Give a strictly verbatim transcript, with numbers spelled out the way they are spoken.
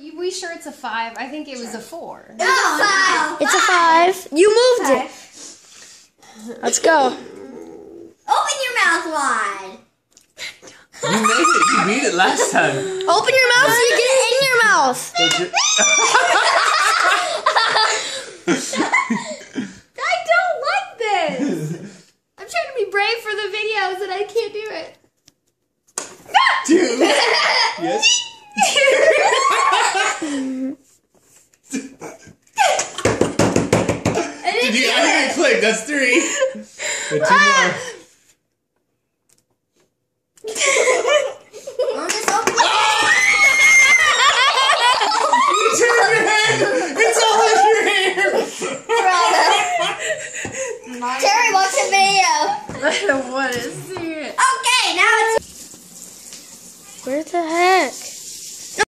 We sure it's a five? I think it was a four. No, no. It's a five. You moved five. it. Let's go. Open your mouth wide. You made it. You beat it last time. Open your mouth so you get it in your mouth. I don't like this. I'm trying to be brave for the videos and I can't do it. Two. Yes. Did you? I think I clicked. That's three. But two more. Oh, just open oh! You turned your head. It's all in your hair. Terry, watch the video. I don't want to see it. Okay, now it's. Where the heck?